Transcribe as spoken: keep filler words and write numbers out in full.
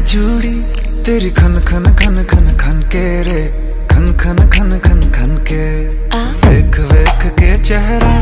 चूड़ी तेरी खन खन खन खन खन के रे, खन खन खन खन खन के। वेख वेख के चेहरा